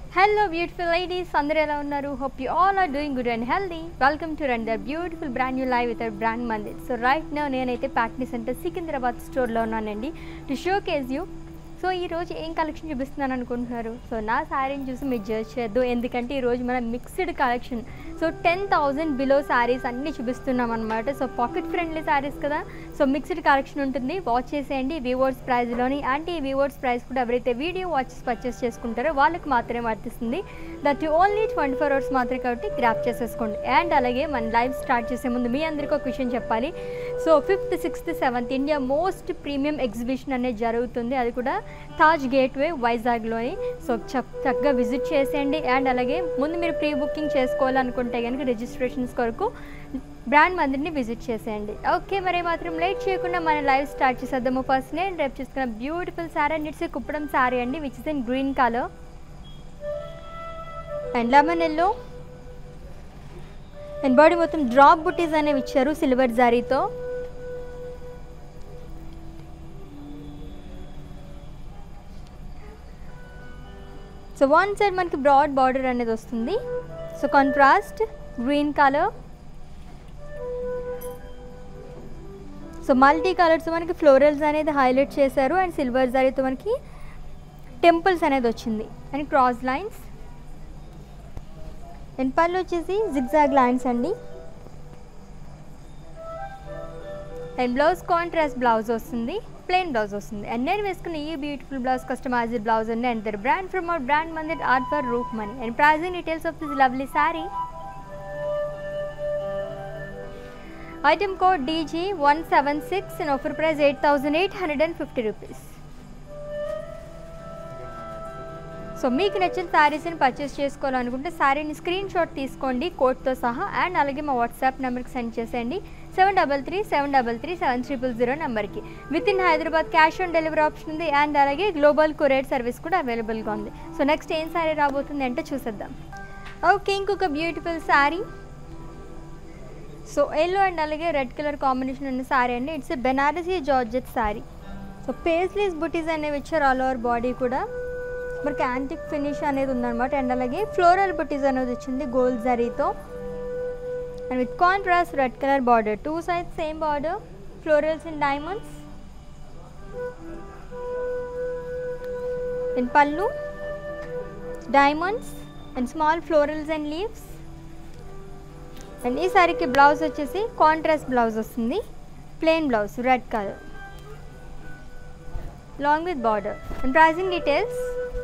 Hello beautiful ladies, అందరూ ఎలా ఉన్నారు? Hope you all are doing good and healthy. Welcome to another beautiful brand new live with our brand Mandir. So right now నేనైతే ప్యాక్నీ centre Secunderabad స్టోర్లో ఉన్నానండి to showcase you. So ఈరోజు ఏం collection చూపిస్తున్నాను అనుకుంటున్నారు? సో నా శారీని చూసి మీరు జడ్జ్ చేయొద్దు, ఎందుకంటే ఈరోజు మనం mixed collection. So 10,000 below saris అన్నీ చూపిస్తున్నాం అనమాట. సో పాకెట్ ఫ్రెండ్లీ శారీస్ కదా, సో మిక్స్డ్ కలెక్షన్ ఉంటుంది. వాచ్ చేసేయండి వీవర్స్ ప్రైస్లోని. అంటే ఈ వీవర్స్ ప్రైస్ కూడా ఎవరైతే వీడియో వాచెస్ పర్చేస్ చేసుకుంటారో వాళ్ళకి మాత్రమే వర్తిస్తుంది. దట్ ఓన్లీ 24 hours మాత్రమే, కాబట్టి గ్రాప్ చేసేసుకోండి. అండ్ అలాగే మన లైవ్ స్టార్ట్ చేసే ముందు మీ అందరికీ ఒక విషయం చెప్పాలి. So 5th, 6th, 7th India most premium exhibition అనేది జరుగుతుంది. అది కూడా తాజ్ గేట్వే వైజాగ్లోని. సో చక్కగా విజిట్ చేసేయండి. అండ్ అలాగే ముందు మీరు ప్రీ బుకింగ్ చేసుకోవాలనుకుంటే కనుక రిజిస్ట్రేషన్స్ కొరకు బ్రాండ్ మందిర్ని విజిట్ చేసేయండి. ఓకే, మరి మాత్రం లేట్ చేయకుండా మన లైవ్ స్టార్ట్ చేసేద్దాము. ఫస్ట్ నేను రేపు చూసుకున్న beautiful sari and it's Kuppadam sari అండి, which is in green colour and lemon yellow. And body మొత్తం డ్రాప్ బుటీస్ అనేవి ఇచ్చారు సిల్వర్ జారీతో. సో వన్ సైడ్ మనకి బ్రాడ్ బార్డర్ అనేది వస్తుంది. So contrast green colour. So multi colours మనకి ఫ్లోరల్స్ అనేది హైలైట్ చేశారు. అండ్ సిల్వర్ జారీతో మనకి టెంపుల్స్ అనేది వచ్చింది అండ్ క్రాస్ లైన్స్. అండ్ పళ్ళు వచ్చేసి జిగ్జాగ్ లైన్స్ అండి. అండ్ బ్లౌజ్ కాంట్రాస్ట్ బ్లౌజ్ వస్తుంది, ప్లెయిన్ బ్లౌజ్ వస్తుంది. అండ్ నేను వేసుకున్న ఈ బ్యూటిఫుల్ బ్లౌజ్ కస్టమైజ్డ్ బ్లౌజ్ అండి. And their brand from our brand Mandir art for Roop money. And pricing details of this lovely sari. Item code DG176 and offer price 8,850 rupees. So మీకు నచ్చిన శారీస్ని purchase చేసుకోవాలనుకుంటే శారీని screen shot తీసుకోండి కోడ్తో సహా. అండ్ అలాగే మా వాట్సాప్ నెంబర్కి సెండ్ చేసేయండి 7337337300 నెంబర్కి. With in Hyderabad cash on delivery option ఉంది. అండ్ అలాగే గ్లోబల్ కొరియర్ సర్వీస్ కూడా అవైలబుల్గా ఉంది. సో నెక్స్ట్ ఏం శారీ రాబోతుంది అంటే చూసేద్దాం. ఓకే, ఇంకొక beautiful sari. So yellow and అలాగే రెడ్ కలర్ కాంబినేషన్ ఉన్న శారీ అండి. It's Banarasi georgette sari. So paisleys buttis అనేవి ఇచ్చారు ఆల్ ఓవర్ బాడీ కూడా. మనకి యాంటిక్ ఫినిష్ అనేది ఉందన్నమాట. అండ్ అలాగే ఫ్లోరల్ బుటీస్ అనేది వచ్చింది గోల్డ్ జరీతో. And with contrast red colour border, two sides same border, florals and diamonds. And పళ్ళు diamonds and small florals and leaves. And ఈ సారీకి బ్లౌజ్ వచ్చేసి కాంట్రాస్ట్ బ్లౌజ్ వస్తుంది, plain blouse red colour long with border. And pricing details.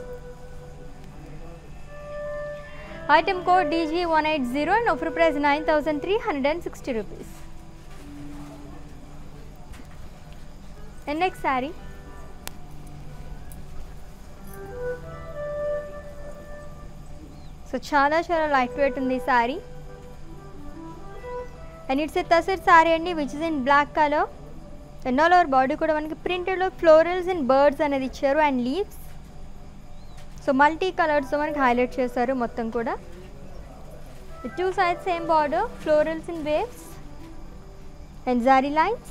Item code DG180 and offer price 9,360 rupees. And next saree. So చాలా light weight ఉంది ఈ sari. And it's a tussar sari అండి, which is in black colour. And all over body కూడా మనకి ప్రింటెడ్లో florals and birds అనేది ఇచ్చారు and leaves. So multi కలర్స్తో మనకి హైలైట్ చేశారు మొత్తం కూడా. Two sides same border, florals and waves and zari lines.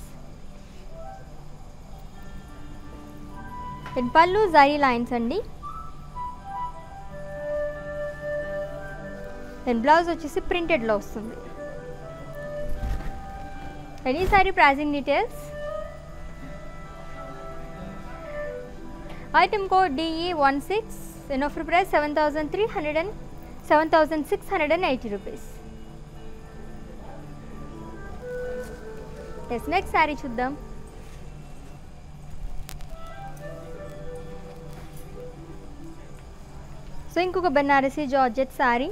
And పళ్ళు జారీ లైన్స్ అండి. అండ్ బ్లౌజ్ వచ్చేసి ప్రింటెడ్లో వస్తుంది. అండ్ ఈ sorry pricing details. Item code DE16 and offer price 7,680 rupees. Yes, next sari చూద్దాం. సో ఇంకొక Banarasi georgette sari,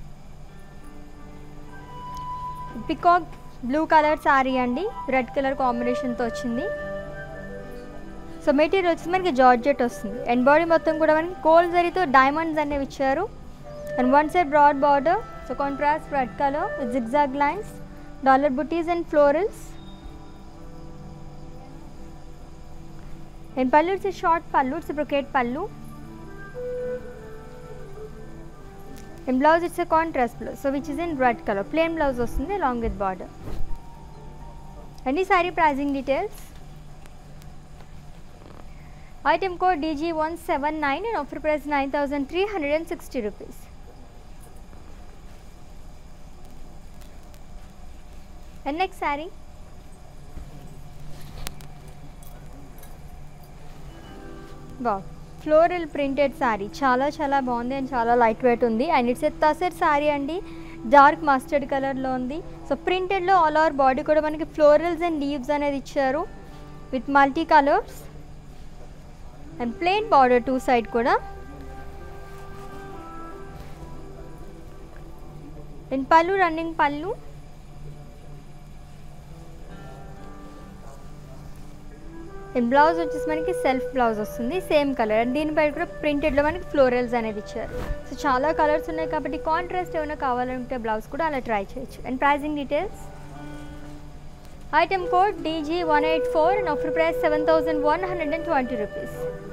peacock blue colour sari అండి, red colour కాంబినేషన్తో వచ్చింది. సో మెటీరియల్ వచ్చి మనకి జార్జెట్ వస్తుంది. అండ్ బాడీ మొత్తం కూడా మనకి గోల్డ్ జరీతో డైమండ్స్ అనేవి ఇచ్చారు. And one side broad border, so contrast red colour with zigzag lines, dollar buttis and florals. And పళ్ళు ఇట్స్ షార్ట్ పళ్ళు, ఇట్స్ బ్రొకేట్ పళ్ళు. And blouse it's a contrast blouse, so which is in red colour, plain blouse వస్తుంది along with border. And ఈ sorry pricing details. Item code DG179 and offer price 9,360 rupees. And next saree. Wow, floral printed saree. Chala బాగుంది and చాలా light weight ఉంది and it's a tussar saree అండి. Dark mustard కలర్లో ఉంది. So ప్రింటెడ్లో all over body కూడా మనకి florals and leaves అనేది ఇచ్చారు with multi colours and plain border two side కూడా. And pallu running pallu and blouse వచ్చేసి మనకి సెల్ఫ్ బ్లౌజ్ వస్తుంది సేమ్ కలర్ అండ్ దీనిపై కూడా ప్రింటెడ్లో మనకి ఫ్లోరల్స్ అనేది ఇచ్చారు. సో చాలా కలర్స్ ఉన్నాయి కాబట్టి కాంట్రాస్ట్ ఏమైనా కావాలంటే బ్లౌజ్ కూడా అలా ట్రై చేయొచ్చు. And pricing details. Item code DG184 and offer price 7,120 rupees.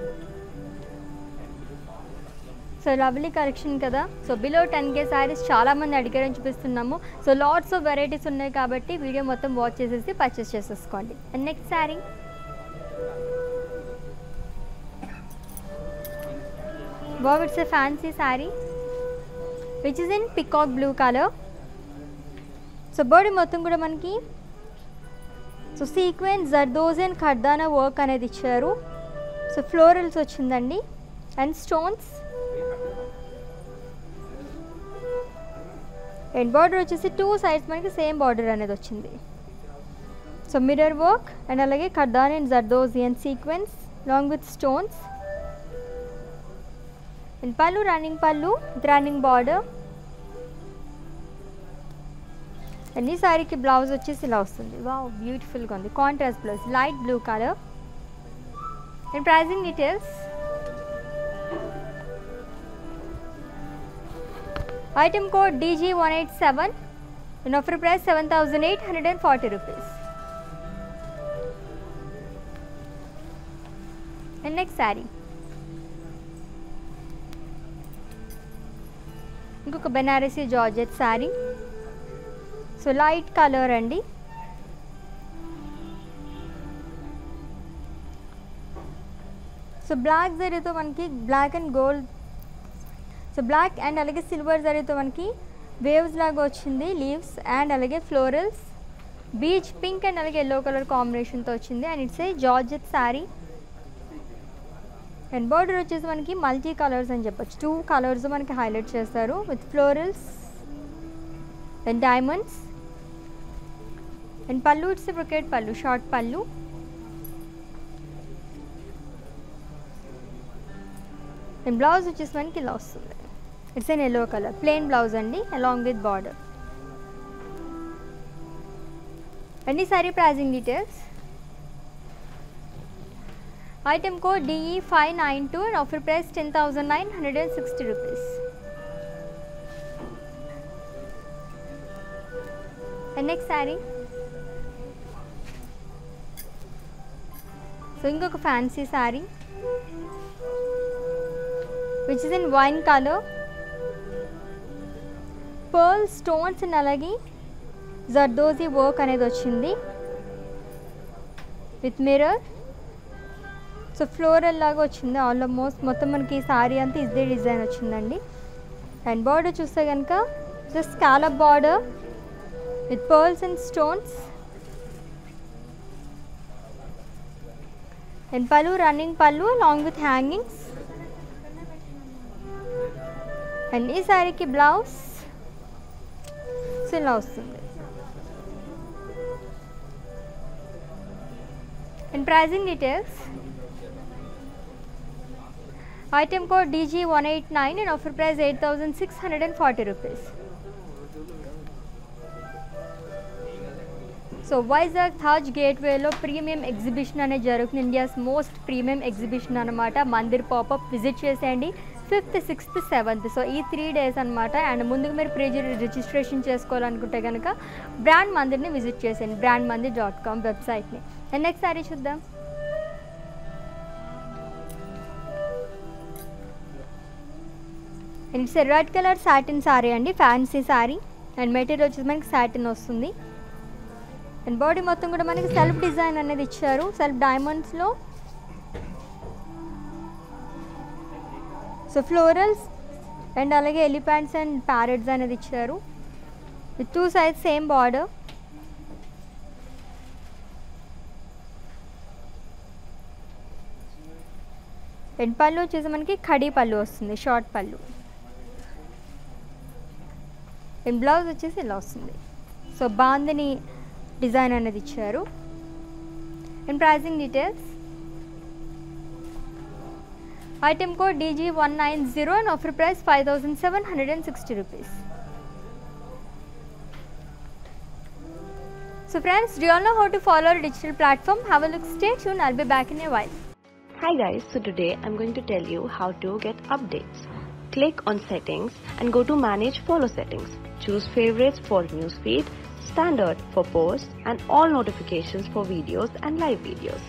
So lovely collection కదా. సో బిలో 10K శారీస్ చాలామంది అడిగారని చూపిస్తున్నాము. సో లాట్స్ ఆఫ్ వెరైటీస్ ఉన్నాయి కాబట్టి వీడియో మొత్తం వాచ్ చేసేసి పర్చేస్ చేసేసుకోండి. And next saree. Wow, it's a fancy saree which is in peacock blue color. So body మొత్తం కూడా మనకి so sequence zardozi and kardana work అనేది ఇచ్చారు. సో ఫ్లోరల్స్ వచ్చిందండి అండ్ స్టోన్స్ అండ్ బార్డర్ వచ్చేసి టూ సైడ్స్ మనకి సేమ్ బార్డర్ అనేది వచ్చింది. సో మిర్రర్ వర్క్ అండ్ అలాగే kardana and zardozi and sequence long with stones and pallu running pallu with running border and ఈ సారీకి బ్లౌజ్ వచ్చేసి ఇలా వస్తుంది. వావ్, బ్యూటిఫుల్గా ఉంది. Contrast blouse light blue colour. And pricing details. Item code DG187 and offer price 7,840 rupees. And next saree. ఇంకొక Banarasi georgette sari. So light colour అండి. So black జరీతో మనకి black and gold so black and అలాగే silver జరీతో మనకి waves లాగా వచ్చింది leaves and అలాగే ఫ్లోరల్స్ బీచ్ పింక్ అండ్ అలాగే ఎల్లో కలర్ కాంబినేషన్తో వచ్చింది and it's a georgette saree. And border వచ్చేసి మనకి మల్టీ కలర్స్ అని చెప్పొచ్చు. టూ కలర్స్ మనకి హైలైట్ చేస్తారు with florals and diamonds and పళ్ళు it's brocade pallu short pallu and blouse వచ్చేసి మనకి ఇలా వస్తుంది. It's an yellow colour plain blouse అండి అలాంగ్ విత్ బార్డర్. అండ్ ఈ sorry pricing details. Item code DE592 and offer price 10,960 rupees. And next saree. So ఇంకొక fancy saree which is in wine color. Pearl stones and అలాగే zardozi work అనేది వచ్చింది with mirror. So floral లాగా వచ్చింది almost మొత్తం మనకి sorry అంతా ఇదే డిజైన్ వచ్చిందండి. అండ్ బార్డర్ చూస్తే కనుక just scallop border with pearls and stones and pallu running pallu along with hangings and ఈ సారీకి బ్లౌజ్ ఇలా వస్తుంది. And pricing details. Item code DG189 and offer price 8,640 rupees. So Vizag Taj గేట్వేలో ప్రీమియం ఎగ్జిబిషన్ అనేది జరుగుతుంది. ఇండియాస్ మోస్ట్ ప్రీమియం ఎగ్జిబిషన్ అనమాట. Mandir popup visit చేసేయండి 5th, 6th, 7th. So ఈ 3 days అనమాట. అండ్ ముందుగా మీరు రిజిస్ట్రేషన్ చేసుకోవాలనుకుంటే కనుక బ్రాండ్ మందిర్ని విజిట్ చేసేయండి brandmandir.com వెబ్సైట్ని. అండ్ నెక్స్ట్ సారీ చూద్దాం. And it's red colour satin saree అండి ఫ్యాన్సీ సారీ అండ్ మెటీరియల్ వచ్చేసి మనకి సాటిన్ వస్తుంది. అండ్ బాడీ మొత్తం కూడా మనకి సెల్ఫ్ డిజైన్ అనేది ఇచ్చారు. సెల్ఫ్ డైమండ్స్లో సో ఫ్లోరల్స్ అండ్ అలాగే ఎలిఫెంట్స్ అండ్ ప్యారెట్స్ అనేది ఇచ్చారు with 2 sides same border. And పళ్ళు వచ్చేసి మనకి ఖడీ పళ్ళు వస్తుంది, షార్ట్ పళ్ళు. అండ్ బ్లౌజ్ వచ్చేసి ఇలా వస్తుంది. సో బాందిని డిజైన్ అనేది ఇచ్చారు. And pricing details, item code DG190 and offer price 5760 rupees. So friends, do you all know how to follow our digital platform? Have a look, stay tuned, I'll be back in a while. Hi guys, so today I'm going to tell you how to get updates. Click on settings and go to manage follow settings. Choose favorites for newsfeed, standard for posts and all notifications for videos and live videos.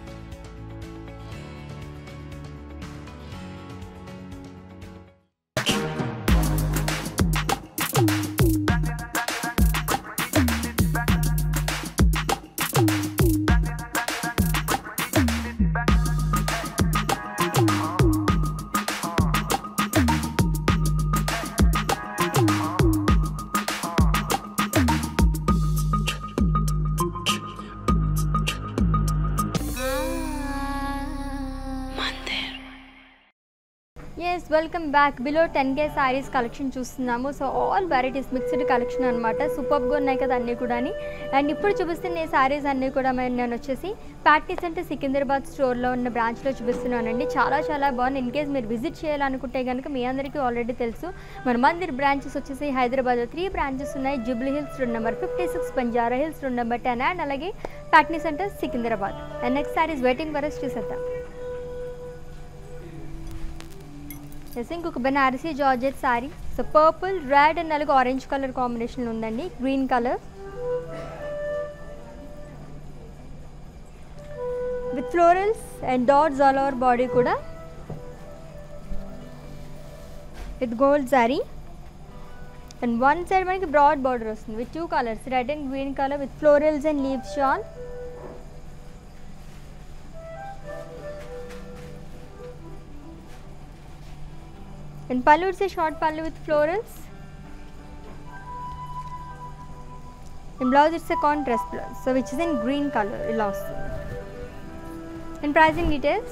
Yes, welcome back. Below 10K sarees collection చూస్తున్నాము. So all varieties mixed collection అనమాట. సూపర్గా ఉన్నాయి కదా అన్నీ కూడా. And ఇప్పుడు చూపిస్తున్న ఈ సారీస్ అన్నీ కూడా నేను వచ్చేసి ప్యాట్నీ సెంటర్ సికింద్రాబాద్ స్టోర్లో ఉన్న బ్రాంచ్లో చూపిస్తున్నానండి. చాలా చాలా బాగుంది. ఇన్ కేస్ మీరు విజిట్ చేయాలనుకుంటే కనుక మీ అందరికీ ఆల్రెడీ తెలుసు మన మందిర్ బ్రాంచెస్ వచ్చేసి హైదరాబాద్లో 3 బ్రాంచెస్ ఉన్నాయి. Jubilee Hills road number 56, Banjara Hills road number 10 and అలాగే Patny Centre Secunderabad. And next sarees waiting for us చూసేద్దాం. ఇంకొక Banarasi georgette saree. So purple, red and అలాగే ఆరెంజ్ కలర్ కాంబినేషన్లో ఉందండి. Green colour with florals and dots all over body కూడా with gold saree. And one side మనకి broad border వస్తుంది with 2 colours, red and green colour with florals and leaves shawl. And pallu it's a short pallu with florals. In blouse it's a contrast blouse, so which is in green color. ila vastundi. And pricing details,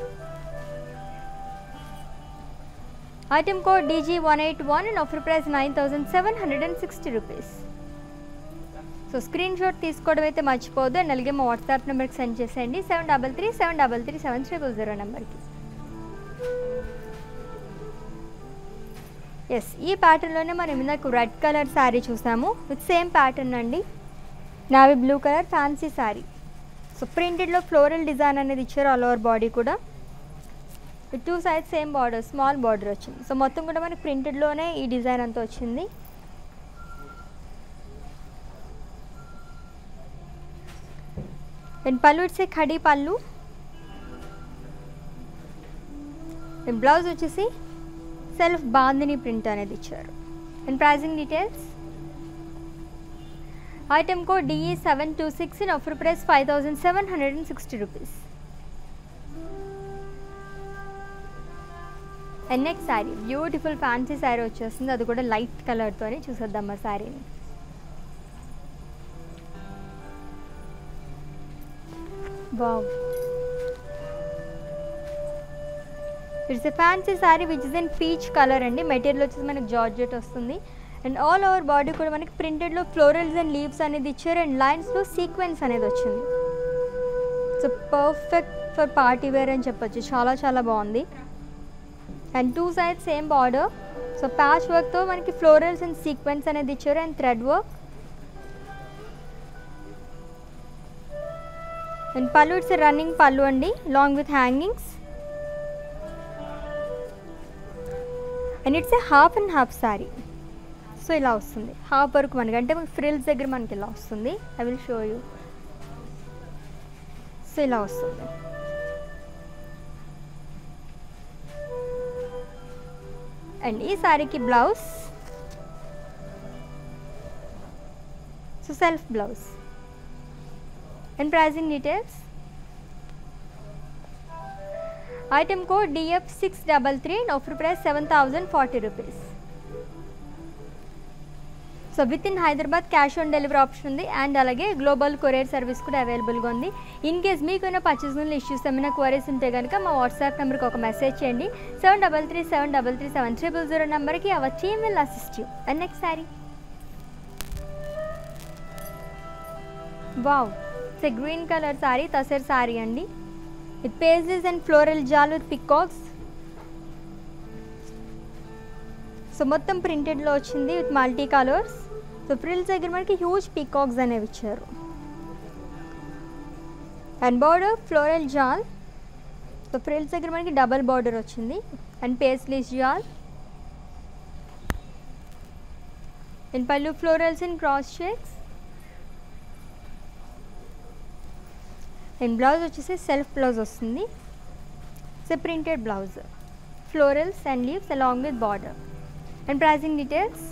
item code DG181 and offer price 9760 rupees. So screenshot తీసుకోవడం అయితే మర్చిపోవద్దు. And అలాగే మా WhatsApp నెంబర్కి send చేసేయండి 7337337300 నెంబర్కి. Yes, ఈ ప్యాటర్న్లోనే మనం ఇందాక రెడ్ కలర్ శారీ చూసాము విత్ సేమ్ ప్యాటర్న్ అండి. Navy blue colour fancy saree. So ప్రింటెడ్లో ఫ్లోరల్ డిజైన్ అనేది ఇచ్చారు ఆల్ ఓవర్ బాడీ కూడా with 2 sides same border, small border వచ్చింది. సో మొత్తం కూడా మనకి ప్రింటెడ్లోనే ఈ డిజైన్ అంతా వచ్చింది. అండ్ పళ్ళు it's a khadi pallu. And blouse వచ్చేసి సెల్ఫ్ బాందిని ప్రింట్ అనేది ఇచ్చారు. And pricing details, item code DE726 and offer price 5760 rupees. And next saree beautiful fancy saree వచ్చేస్తుంది, అది కూడా లైట్ కలర్తోనే. చూసేద్దాం ఆ శారీని. Wow, it's a fancy saree which is in peach colour అండి. మెటీరియల్ వచ్చేసి మనకి జార్జెట్ వస్తుంది. అండ్ ఆల్ ఓవర్ బాడీ కూడా మనకి ప్రింటెడ్లో ఫ్లోరల్స్ అండ్ లీవ్స్ అనేది ఇచ్చారు. అండ్ లైన్స్లో సీక్వెన్స్ అనేది వచ్చింది. So perfect for party wear అని చెప్పొచ్చు. చాలా చాలా బాగుంది. And 2 sides same border. So patch వర్క్తో మనకి ఫ్లోరల్స్ అండ్ సీక్వెన్స్ అనేది ఇచ్చారు. And thread work. అండ్ పళ్ళు ఇట్స్ రన్నింగ్ పళ్ళు అండి, long with hangings. And it's a half and half saree. So ఇలా వస్తుంది హాఫ్ వరకు మనకి, అంటే మనకి ఫ్రిల్స్ దగ్గర మనకి ఇలా వస్తుంది. I will show you. So ఇలా వస్తుంది. అండ్ ఈ శారీకి blouse, so self blouse. And pricing details, item code DF633, offer price 7040 rupees. So with in Hyderabad cash on delivery option ఉంది అండ్ అలాగే గ్లోబల్ కొరియర్ సర్వీస్ కూడా అవైలబుల్గా ఉంది. ఇన్ కేస్ మీకైనా పర్చేస్లో ఇష్యూస్ ఏమైనా క్వరీస్ ఉంటే కనుక మా వాట్సాప్ నెంబర్కి ఒక మెసేజ్ చేయండి. 7337337000 నెంబర్కి our team will assist you. And next saree, wow, it's a green colour saree, tussar saree అండి. With pages and floral jaal with peacocks. So మొత్తం ప్రింటెడ్లో వచ్చింది with multi colours. So frills దగ్గర మనకి హ్యూజ్ పీకాక్స్ అనేవి ఇచ్చారు and border floral jaal. So frills దగ్గర మనకి డబల్ బార్డర్ వచ్చింది and paisleys jaal. And pallu florals in cross checks. And blouse వచ్చేసి సెల్ఫ్ బ్లౌజ్ వస్తుంది. So printed blouse, florals and leaves along with border. And pricing details,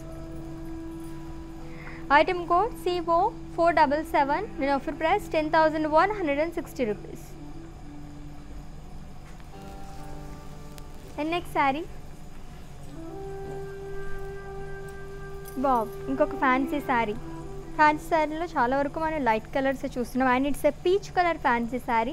item code CO477 and offer price 10,160 rupees. And next saree, wow, ఇంకొక fancy saree. ఫ్యాన్సీ శారీలో చాలా వరకు మనం light colours చూస్తున్నాం and it's a peach colour fancy saree.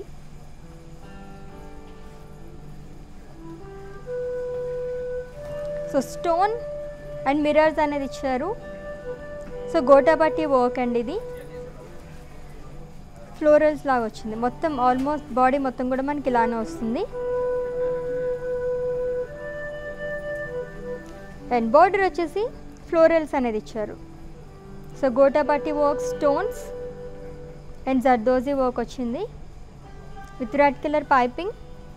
So stone and mirrors అనేది ఇచ్చారు. So gotapatti work అండి ఇది. ఫ్లోరల్స్ లాగా వచ్చింది మొత్తం, ఆల్మోస్ట్ బాడీ మొత్తం కూడా మనకి ఇలానే వస్తుంది. అండ్ బార్డర్ వచ్చేసి ఫ్లోరల్స్ అనేది ఇచ్చారు. So gotapatti work, stones and zardozi work వచ్చింది with red colour piping.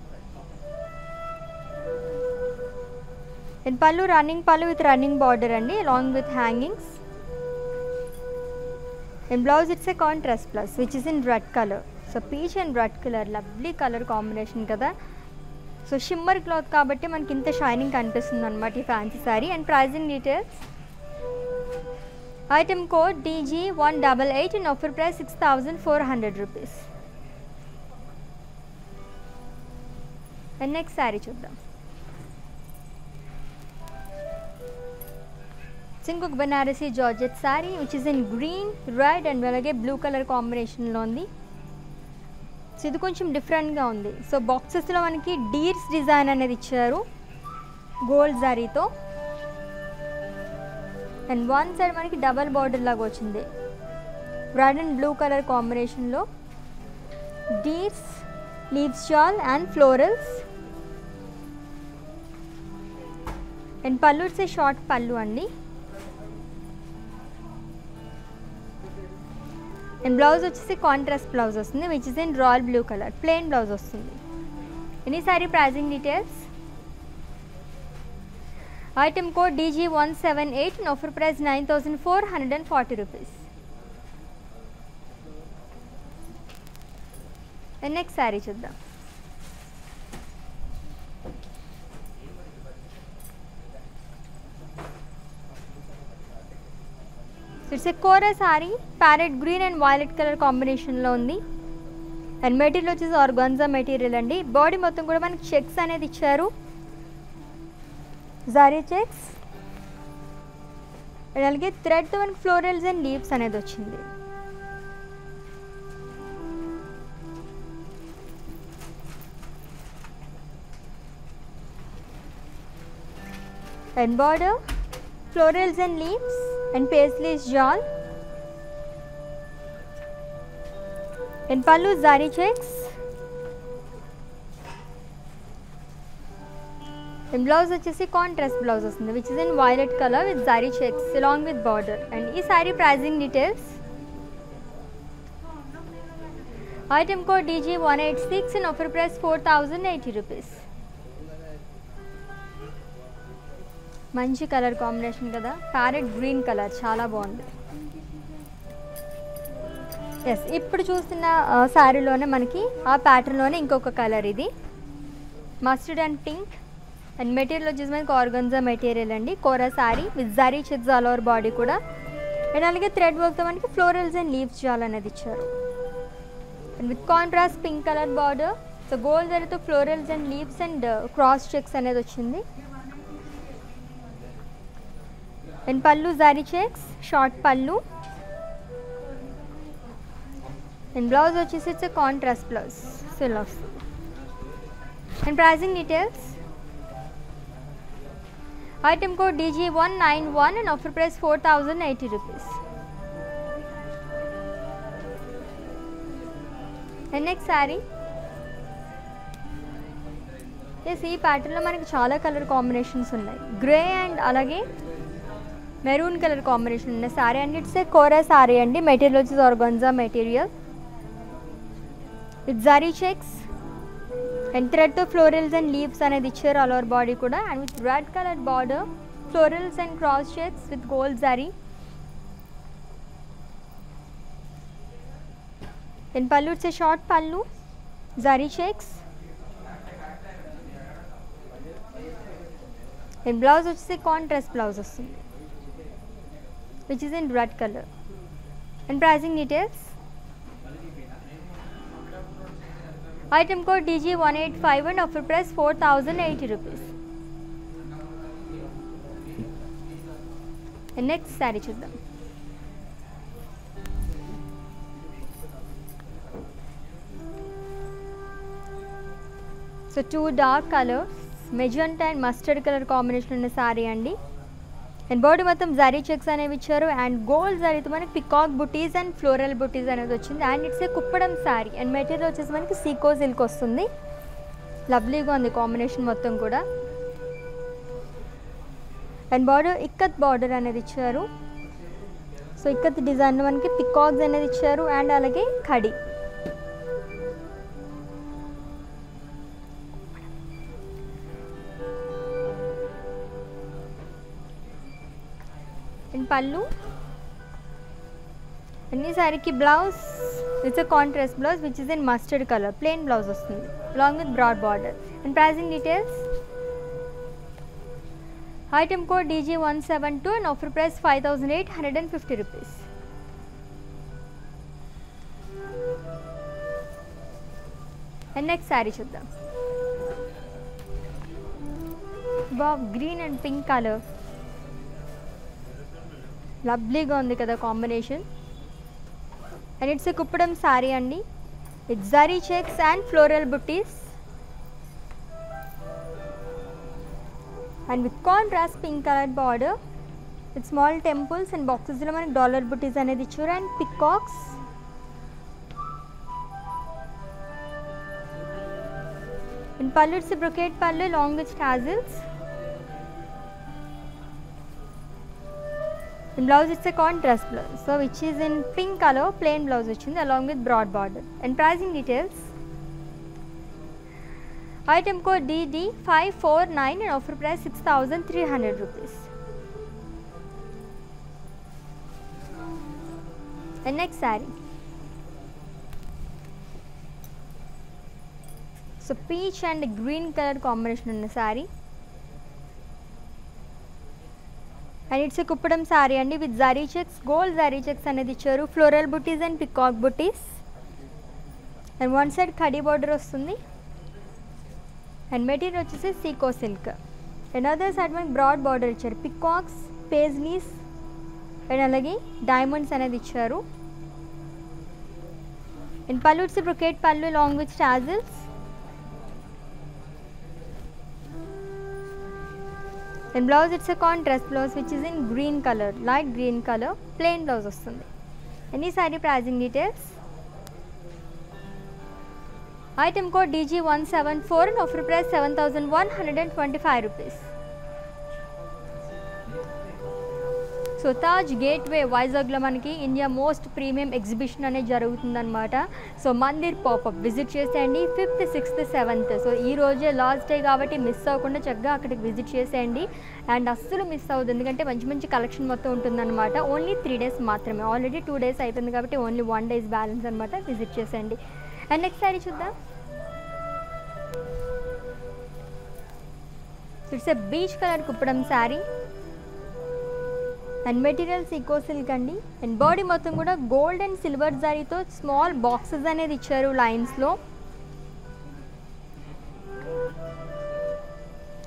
And pallu running pallu with running border అండి along with hangings. And blouse it's a contrast plus which is in red colour. So peach and red colour, lovely colour combination కదా. So shimmer cloth కాబట్టి మనకి ఇంత shining కనిపిస్తుంది అనమాట ఈ fancy saree. And pricing details, item code DG188 and offer price 6,400 rupees. And next sari చూద్దాం. ఇంకొక Banarasi georgette saree which is in green, red and అలాగే బ్లూ కలర్ కాంబినేషన్లో ఉంది. సో ఇది కొంచెం డిఫరెంట్గా ఉంది. సో బాక్సెస్లో మనకి డీర్స్ డిజైన్ అనేది ఇచ్చారు గోల్డ్ జరీతో. అండ్ వన్ సైడ్ మనకి డబల్ బార్డర్ లాగా వచ్చింది రెడ్ అండ్ బ్లూ కలర్ కాంబినేషన్లో. Deers, leaves jaal and florals. And పళ్ళు ఇట్స్ ఏ షార్ట్ పళ్ళు అండి. అండ్ బ్లౌజ్ వచ్చేసి కాంట్రాస్ట్ బ్లౌజ్ వస్తుంది which is in royal blue colour, plain blouse వస్తుంది. Any saree pricing details, item code DG178 and offer price 9,440 rupees. And next sari చూద్దాం. It's a kora saree, parrot green and violet colour కాంబినేషన్లో ఉంది. And material వచ్చేసి organza material అండి. Body మొత్తం కూడా మనకి checks అనేది ఇచ్చారు, జారీ చెక్స్. అండ్ అలాగే థ్రెడ్తో మనకి ఫ్లోరల్స్ అండ్ లీవ్స్ అనేది వచ్చింది. And border florals and leaves and paisley's jal and pallu zari checks and blouse vachesi contrast blouse vastundi which is in violet color with zari checks along with border. And ee saree pricing details, item code DG186 and offer price 4,080 rupees. మంచి colour combination కదా, parrot green colour చాలా బాగుంది. Yes, ఇప్పుడు చూస్తున్న శారీలోనే మనకి ఆ ప్యాటర్న్లోనే ఇంకొక colour, ఇది mustard and pink. And material వచ్చేసి మనకి ఆర్గన్జా మెటీరియల్ అండి, kora saree with zari checks all over body కూడా. అండ్ అలాగే థ్రెడ్ వర్క్తో మనకి ఫ్లోరల్స్ అండ్ లీవ్స్ జాల్ అనేది ఇచ్చారు. And with contrast pink colour border so gold జరీతో florals and leaves and cross checks అనేది వచ్చింది. And pallu zari checks, short pallu. And blouse వచ్చేసి ఇట్స్ కాంట్రాస్ట్ బ్లౌజ్. సో ఇలా వస్తుంది. And pricing details. Item code DG191 and offer price 4080 rupees. And next saree. Yes, ఈ ప్యాటర్న్లో మనకి చాలా కలర్ కాంబినేషన్స్ ఉన్నాయి. గ్రే అండ్ అలాగే మెరూన్ కలర్ కాంబినేషన్ ఉన్నాయి సారీ అండి. ఇట్స్ ఏ కోరా సారీ అండి. మెటీరియల్ వచ్చేసి organza material. With zari checks and థ్రెడ్తో ఫ్లోరల్స్ అండ్ లీవ్స్ అనేది ఇచ్చారు ఆల్ ఓవర్ బాడీ కూడా. And with red colour border, florals and cross checks with gold zari. And పళ్ళు it's a short pallu, zari checks. And blouse వచ్చేసి contrast blouse వస్తుంది which is in red colour. And pricing details. Item code DG185 and offer price 4080 rupees. And next saree చూద్దాం. So 2 dark colours, magenta and mustard colour combination ఉన్న సారీ అండి. And body మొత్తం zari checks అనేవి ఇచ్చారు. And gold జరీతో మనకి peacock butis and floral butis అనేది వచ్చింది. And it's a Kuppadam saree. And material వచ్చేసి మనకి సీకో సిల్క్ వస్తుంది. లవ్లీగా ఉంది కాంబినేషన్ మొత్తం కూడా. అండ్ బార్డర్ ఇక్కత్ బార్డర్ అనేది ఇచ్చారు. సో ఇక్కత్ డిజైన్ మనకి పికాక్స్ అనేది ఇచ్చారు అండ్ అలాగే ఖడి. అండ్ పళ్ళు. అన్ని శారీకి blouse it's a contrast blouse which is in mustard colour. Plain blouse వస్తుంది along with broad border. And pricing details. Item code DG172 and offer price 5850 rupees. And next sari చూద్దాం. Wow, green and pink colour లవ్లీగా ఉంది కదా combination. And it's a Kuppadam saree అండి. It's zari checks and floral butis and with contrast pink colour border with small temples and బాక్సెస్లో మనకి dollar butis అనేది ఇచ్చారు. And peacocks. And పళ్ళు it's brocade pallu long with tassels. And blouse it's a contrast blouse, so which is in pink color, plain blouse వచ్చింది along with broad border. And pricing details. Item code DD549 and offer price 6300 rupees. And next saree. So peach and green color combination ఉన్న saree. And it's Kuppadam saree అండి with zari checks, gold zari checks అనేది ఇచ్చారు. Floral butis and peacock butis. And one side khadi border వస్తుంది. And material వచ్చేసి sico silk. And other side మనకి broad border ఇచ్చారు. Peacocks, paisleys and అలాగే diamonds అనేది ఇచ్చారు. అండ్ పళ్ళు it's brocade pallu long with tassels. And blouse it's a contrast blouse which is in green color, light green color, plain blouse వస్తుంది. Any saree pricing details. Item code DG174 and offer price 7125 rupees. So Taj gateway వైజాగ్లో మనకి India most premium exhibition అనేది జరుగుతుందన్నమాట. So Mandir popup visit చేసేయండి 5th, 6th, 7th. So ఈ రోజే last day కాబట్టి miss అవ్వకుండా చక్కగా అక్కడికి విజిట్ చేసేయండి. అండ్ అస్సలు మిస్ అవ్వదు, ఎందుకంటే మంచి మంచి కలెక్షన్ మొత్తం ఉంటుందన్నమాట. ఓన్లీ 3 days మాత్రమే. ఆల్రెడీ 2 days అయిపోయింది కాబట్టి ఓన్లీ 1 day బ్యాలెన్స్ అనమాట. విజిట్ చేసేయండి. అండ్ నెక్స్ట్ శారీ చూద్దాం. It's a peach colour Kuppadam saree and material sico silk అండి. అండ్ బాడీ మొత్తం కూడా గోల్డ్ అండ్ సిల్వర్ జరీతో స్మాల్ బాక్సెస్ అనేది ఇచ్చారు లైన్స్లో.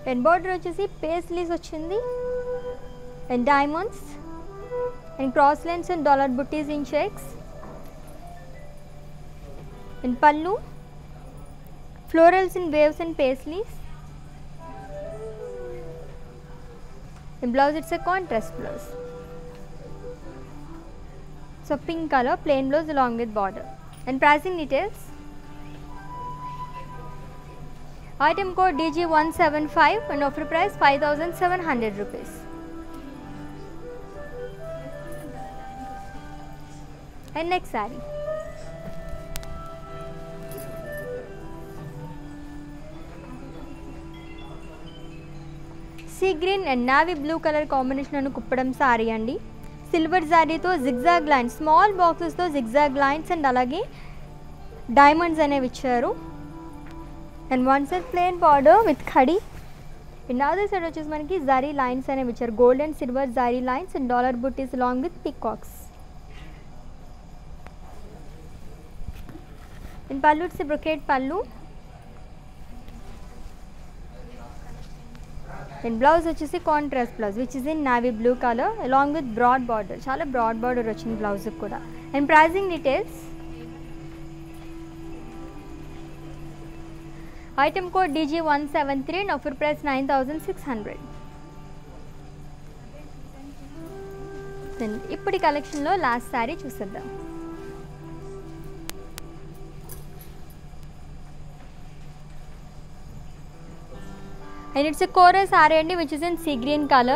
అండ్ బార్డర్ వచ్చేసి పేస్లీస్ వచ్చింది and diamonds and cross lines and dollar buttis in checks and pallu florals in waves and paisleys and blouse it's a contrast blouse. So pink color plain blouse along with border. And pricing details, item code DG175 and offer price 5,700 rupees. And next saree, sea green and navy blue colour combination అని కుప్పడం సారీ అండి. Silver జారీతో zigzag lines, small బాక్సెస్తో zigzag lines and అలాగే diamonds అనేవి ఇచ్చారు. And one side plain border with khadi and other side వచ్చేసి మనకి zari lines అనేవి ఇచ్చారు. Gold and silver zari lines and dollar buttis along with peacocks. And pallu it's brocade pallu and blouse వచ్చేసి contrast blouse which is in navy blue colour along with broad border, చాలా broad border వచ్చింది బ్లౌజ్కి కూడా. And pricing details, item code DG173 and offer price 9,600. ఇప్పటి కలెక్షన్లో last sari చూసేద్దాం. And it's a chorus saree అండి which is in sea green color.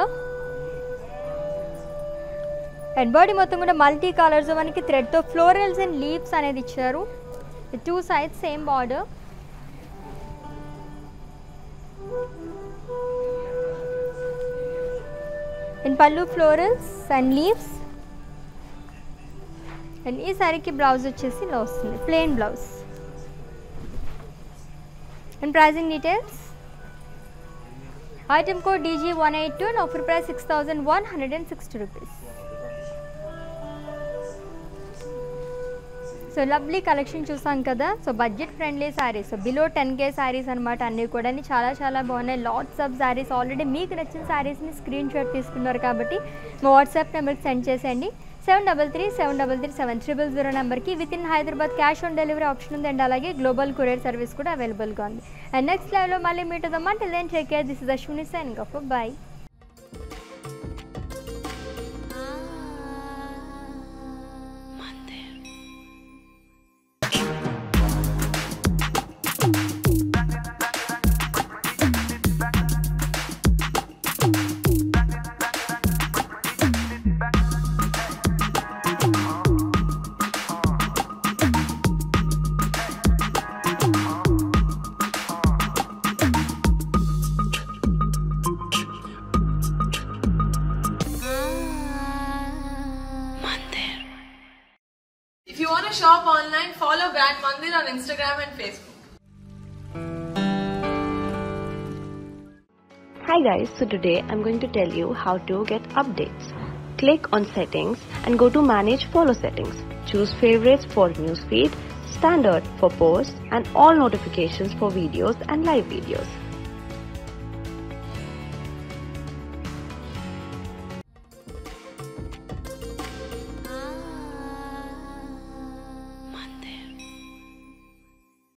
And body మొత్తం కూడా మల్టీ కలర్స్ మనకి థ్రెడ్తో ఫ్లోరల్స్ అండ్ లీవ్స్ అనేది ఇచ్చారు. Two sides same border. And pallu florals and leaves. And ఈ సారీకి బ్లౌజ్ వచ్చేసి ఇలా వస్తుంది, plain blouse. And pricing details, item code DG182 and offer price 6,160 rupees. So lovely collection చూసాం కదా. So budget friendly sarees, so below 10K sarees అనమాట అన్నీ కూడా చాలా చాలా బాగున్నాయి. Lots of saris. ఆల్రెడీ మీకు నచ్చిన శారీస్ని స్క్రీన్ షాట్ తీసుకున్నారు కాబట్టి మా వాట్సాప్ నెంబర్కి సెండ్ చేసేయండి. 7337337000 నెంబర్కి. With in Hyderabad cash on delivery option ఉంది అండ్ అలాగే గ్లోబల్ కొరియర్ సర్వీస్ కూడా అవైలబుల్గా ఉంది. అండ్ నెక్స్ట్ లైవ్లో మళ్ళీ మీట్ అవుదాం. Till then take care. This is Ashwini signing off. Bye. If you want to shop online, follow Brand Mandir on Instagram and Facebook. Hi guys, so today I'm going to tell you how to get updates. Click on settings and go to manage follow settings. Choose favorites for newsfeed, standard for posts and all notifications for videos and live videos.